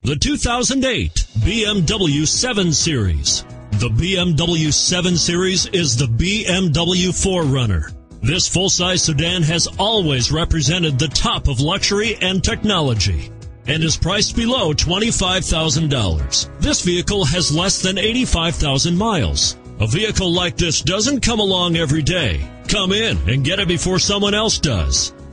The 2008 BMW 7 Series. The BMW 7 Series is the BMW 4Runner. This full-size sedan has always represented the top of luxury and technology and is priced below $25,000. This vehicle has less than 85,000 miles. A vehicle like this doesn't come along every day. Come in and get it before someone else does.